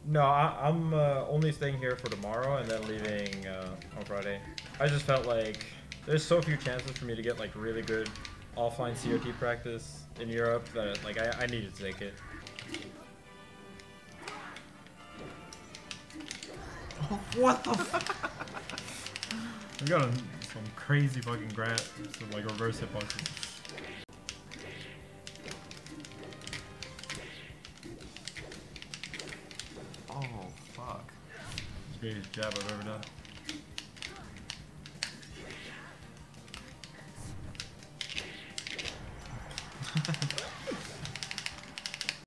No, I'm only staying here for tomorrow and then leaving on Friday. I just felt like there's so few chances for me to get like really good offline COT practice in Europe that like I needed to take it. Oh, what the f- We got some crazy fucking grab, some like reverse hitboxes. Oh, fuck. The greatest jab I've ever done.